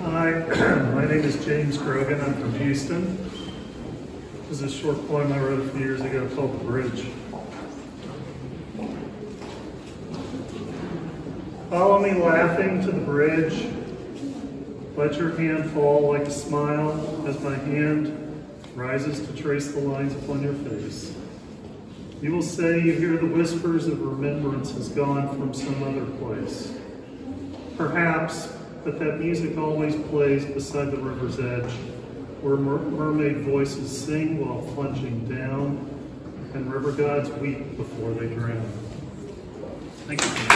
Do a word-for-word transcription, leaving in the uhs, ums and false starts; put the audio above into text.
Hi, my name is James Grogan. I'm from Houston. This is a short poem I wrote a few years ago called The Bridge. Follow me laughing to the bridge. Let your hand fall like a smile as my hand rises to trace the lines upon your face. You will say you hear the whispers of remembrance has gone from some other place. Perhaps, but that music always plays beside the river's edge, where mer mermaid voices sing while plunging down, and river gods weep before they drown. Thank you.